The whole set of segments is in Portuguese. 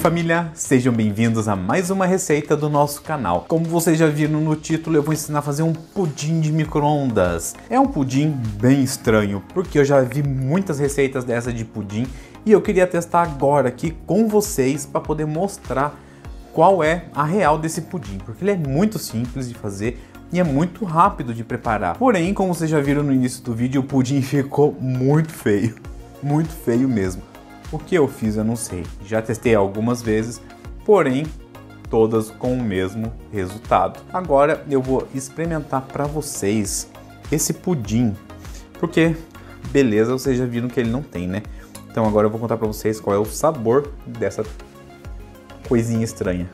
família, sejam bem-vindos a mais uma receita do nosso canal. Como vocês já viram no título, eu vou ensinar a fazer um pudim de micro-ondas. É um pudim bem estranho, porque eu já vi muitas receitas dessa de pudim e eu queria testar agora aqui com vocês para poder mostrar qual é a real desse pudim, porque ele é muito simples de fazer e é muito rápido de preparar. Porém, como vocês já viram no início do vídeo, o pudim ficou muito feio mesmo. O que eu fiz eu não sei, já testei algumas vezes, porém todas com o mesmo resultado. Agora eu vou experimentar para vocês esse pudim, porque beleza, vocês já viram que ele não tem, né? Então agora eu vou contar para vocês qual é o sabor dessa coisinha estranha.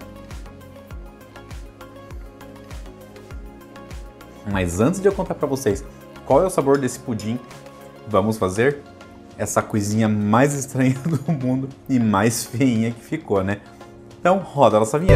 Mas antes de eu contar para vocês qual é o sabor desse pudim, vamos fazer essa coisinha mais estranha do mundo e mais feinha que ficou, né? Então roda a nossa vinheta.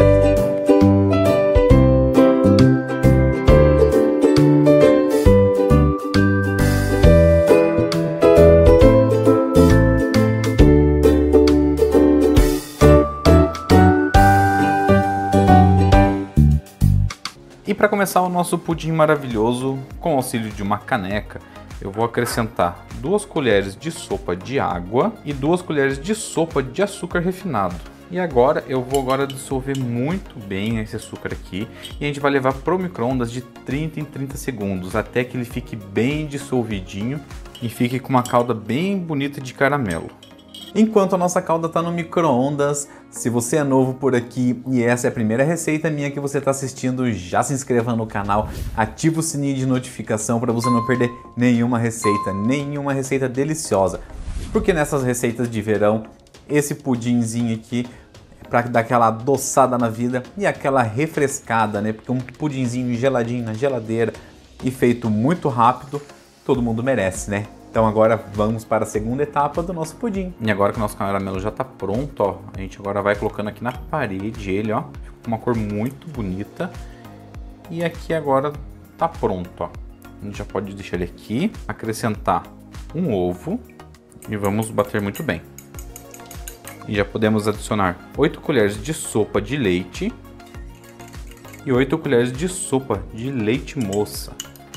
E para começar o nosso pudim maravilhoso, com o auxílio de uma caneca, eu vou acrescentar 2 colheres de sopa de água e 2 colheres de sopa de açúcar refinado. E agora eu vou dissolver muito bem esse açúcar aqui e a gente vai levar para o micro-ondas de 30 em 30 segundos, até que ele fique bem dissolvidinho e fique com uma calda bem bonita de caramelo. Enquanto a nossa calda está no micro-ondas, se você é novo por aqui e essa é a primeira receita minha que você está assistindo, já se inscreva no canal, ativa o sininho de notificação para você não perder nenhuma receita deliciosa. Porque nessas receitas de verão, esse pudinzinho aqui é para dar aquela adoçada na vida e aquela refrescada, né? Porque um pudinzinho geladinho na geladeira e feito muito rápido, todo mundo merece, né? Então agora vamos para a segunda etapa do nosso pudim. E agora que o nosso caramelo já está pronto, ó, a gente agora vai colocando aqui na parede ele, ó, com uma cor muito bonita. E aqui agora tá pronto, ó. A gente já pode deixar ele aqui, acrescentar um ovo e vamos bater muito bem. E já podemos adicionar 8 colheres de sopa de leite e 8 colheres de sopa de leite moça.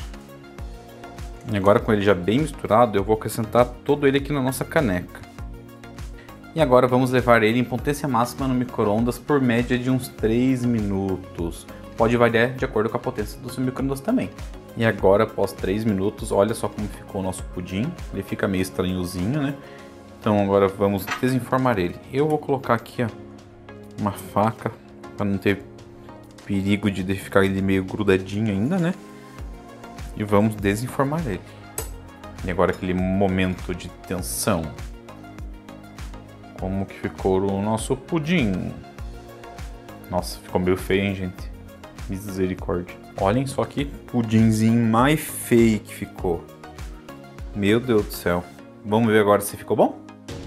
E agora com ele já bem misturado, eu vou acrescentar todo ele aqui na nossa caneca. E agora vamos levar ele em potência máxima no micro-ondas por média de uns 3 minutos. Pode variar de acordo com a potência do seu micro-ondas também. E agora, após 3 minutos, olha só como ficou o nosso pudim. Ele fica meio estranhozinho, né? Então agora vamos desenformar ele. Eu vou colocar aqui, ó, uma faca para não ter perigo de ficar ele meio grudadinho ainda, né? E vamos desenformar ele. E agora aquele momento de tensão. Como que ficou o nosso pudim? Nossa, ficou meio feio, hein, gente? Misericórdia. Olhem só que pudinzinho mais feio que ficou. Meu Deus do céu. Vamos ver agora se ficou bom?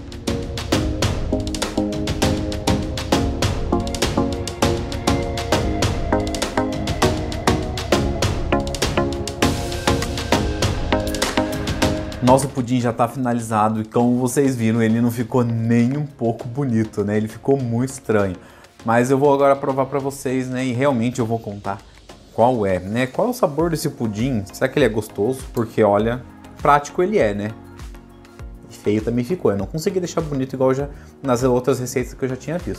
Nosso pudim já está finalizado e como vocês viram, ele não ficou nem um pouco bonito, né? Ele ficou muito estranho. Mas eu vou agora provar para vocês, né? E realmente eu vou contar qual é, né? Qual é o sabor desse pudim? Será que ele é gostoso? Porque olha, prático ele é, né? E feio também ficou. Eu não consegui deixar bonito igual já nas outras receitas que eu já tinha visto.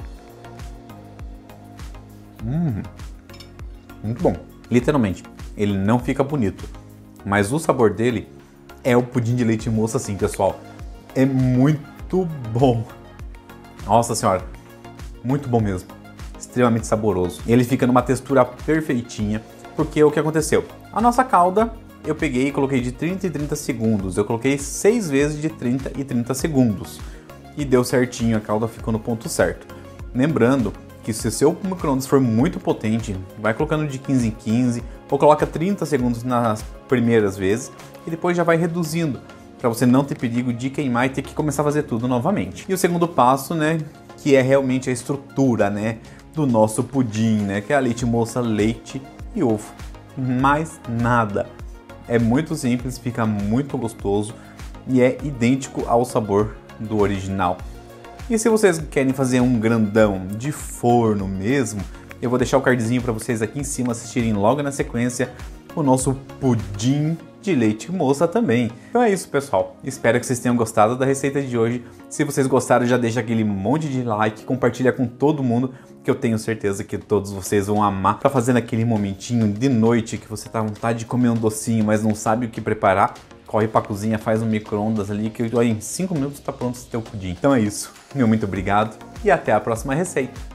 Muito bom. Literalmente, ele não fica bonito. Mas o sabor dele é o pudim de leite moça, assim, pessoal. É muito bom. Nossa senhora, muito bom mesmo. Extremamente saboroso. E ele fica numa textura perfeitinha, porque o que aconteceu? A nossa calda, eu peguei e coloquei de 30 em 30 segundos. Eu coloquei 6 vezes de 30 e 30 segundos. E deu certinho, a calda ficou no ponto certo. Lembrando que se o seu micro-ondas for muito potente, vai colocando de 15 em 15, ou coloca 30 segundos nas primeiras vezes, e depois já vai reduzindo, para você não ter perigo de queimar e ter que começar a fazer tudo novamente. E o segundo passo, né, que é realmente a estrutura, né, do nosso pudim, né, que é a leite moça, leite e ovo. Mais nada. É muito simples, fica muito gostoso e é idêntico ao sabor do original. E se vocês querem fazer um grandão de forno mesmo, eu vou deixar o cardzinho para vocês aqui em cima assistirem logo na sequência o nosso pudim de leite moça também. Então é isso, pessoal. Espero que vocês tenham gostado da receita de hoje. Se vocês gostaram, já deixa aquele monte de like, compartilha com todo mundo, que eu tenho certeza que todos vocês vão amar. Tá fazendo aquele momentinho de noite que você tá com vontade de comer um docinho, mas não sabe o que preparar, corre pra cozinha, faz um micro-ondas ali, que em 5 minutos tá pronto o teu pudim. Então é isso. Meu muito obrigado e até a próxima receita.